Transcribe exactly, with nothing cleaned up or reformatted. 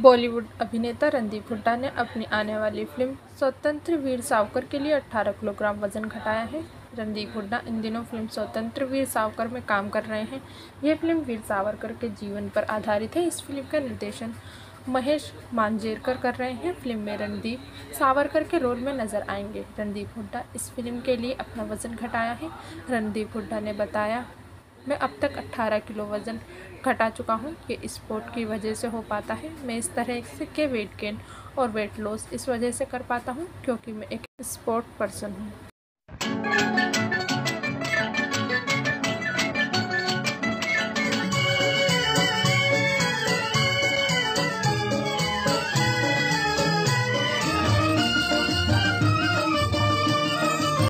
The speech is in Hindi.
बॉलीवुड अभिनेता रणदीप हुड्डा ने अपनी आने वाली फिल्म स्वतंत्र वीर सावरकर के लिए अठारह किलोग्राम वजन घटाया है। रणदीप हुड्डा इन दिनों फिल्म स्वतंत्र वीर सावरकर में काम कर रहे हैं। यह फिल्म वीर सावरकर के जीवन पर आधारित है। इस फिल्म का निर्देशन महेश मांजरेकर कर रहे हैं। फिल्म में रणदीप सावरकर के रोल में नजर आएंगे। रणदीप हुड्डा इस फिल्म के लिए अपना वजन घटाया है। रणदीप हुड्डा ने बताया, मैं अब तक अठारह किलो वज़न घटा चुका हूँ। ये स्पोर्ट की वजह से हो पाता है। मैं इस तरह से के वेट गेन और वेट लॉस इस वजह से कर पाता हूँ क्योंकि मैं एक स्पोर्ट पर्सन हूँ।